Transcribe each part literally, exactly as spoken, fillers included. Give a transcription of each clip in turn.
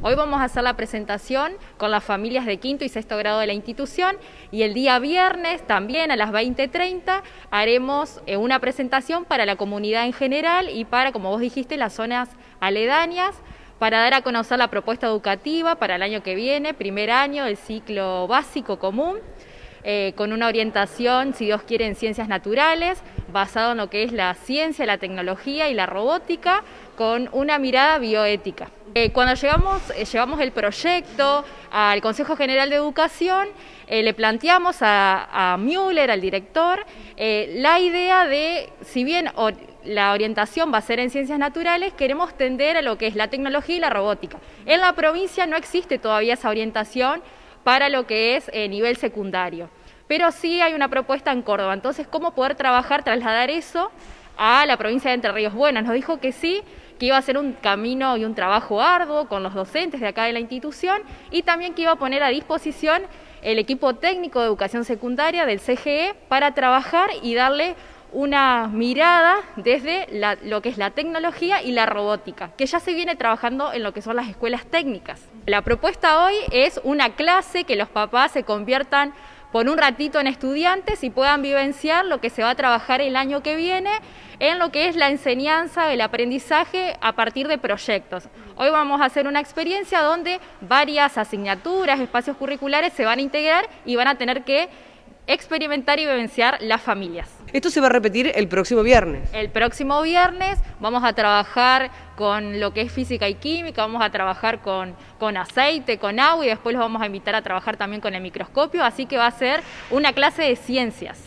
Hoy vamos a hacer la presentación con las familias de quinto y sexto grado de la institución y el día viernes también a las veinte treinta haremos una presentación para la comunidad en general y para, como vos dijiste, las zonas aledañas, para dar a conocer la propuesta educativa para el año que viene, primer año del ciclo básico común, eh, con una orientación, si Dios quiere, en ciencias naturales, basado en lo que es la ciencia, la tecnología y la robótica, con una mirada bioética. Eh, cuando llegamos, eh, llevamos el proyecto al Consejo General de Educación, eh, le planteamos a, a Müller, al director, eh, la idea de, si bien or, la orientación va a ser en ciencias naturales, queremos tender a lo que es la tecnología y la robótica. En la provincia no existe todavía esa orientación para lo que es eh, nivel secundario, pero sí hay una propuesta en Córdoba. Entonces, ¿cómo poder trabajar, trasladar eso a la provincia de Entre Ríos? Bueno, nos dijo que sí, que iba a ser un camino y un trabajo arduo con los docentes de acá de la institución y también que iba a poner a disposición el equipo técnico de educación secundaria del C G E para trabajar y darle una mirada desde la, lo que es la tecnología y la robótica, que ya se viene trabajando en lo que son las escuelas técnicas. La propuesta hoy es una clase que los papás se conviertan por un ratito en estudiantes y puedan vivenciar lo que se va a trabajar el año que viene en lo que es la enseñanza, el aprendizaje a partir de proyectos. Hoy vamos a hacer una experiencia donde varias asignaturas, espacios curriculares se van a integrar y van a tener que experimentar y vivenciar las familias. Esto se va a repetir el próximo viernes. El próximo viernes vamos a trabajar con lo que es física y química, vamos a trabajar con, con aceite, con agua y después los vamos a invitar a trabajar también con el microscopio, así que va a ser una clase de ciencias.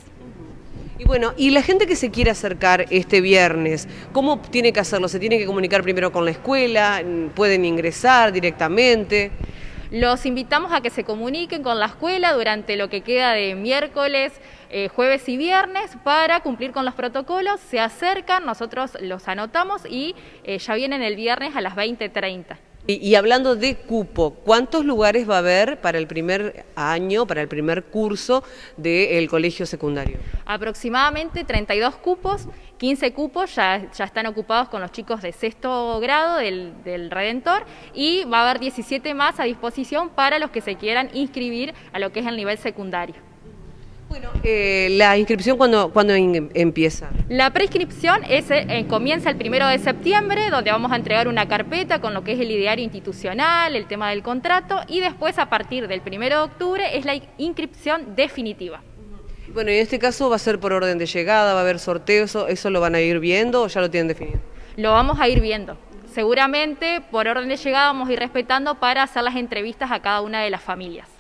Y bueno, y la gente que se quiere acercar este viernes, ¿cómo tiene que hacerlo? ¿Se tiene que comunicar primero con la escuela? ¿Pueden ingresar directamente? Los invitamos a que se comuniquen con la escuela durante lo que queda de miércoles, eh, jueves y viernes para cumplir con los protocolos. Se acercan, nosotros los anotamos y eh, ya vienen el viernes a las veinte treinta. Y, y hablando de cupo, ¿cuántos lugares va a haber para el primer año, para el primer curso del colegio secundario? Aproximadamente treinta y dos cupos, quince cupos ya, ya están ocupados con los chicos de sexto grado del, del Redentor y va a haber diecisiete más a disposición para los que se quieran inscribir a lo que es el nivel secundario. Bueno, eh, ¿la inscripción cuándo, cuándo empieza? La preinscripción es, eh, comienza el primero de septiembre, donde vamos a entregar una carpeta con lo que es el ideario institucional, el tema del contrato, y después a partir del primero de octubre es la inscripción definitiva. Bueno, y en este caso va a ser por orden de llegada, va a haber sorteos, ¿eso lo van a ir viendo o ya lo tienen definido? Lo vamos a ir viendo. Seguramente por orden de llegada vamos a ir respetando para hacer las entrevistas a cada una de las familias.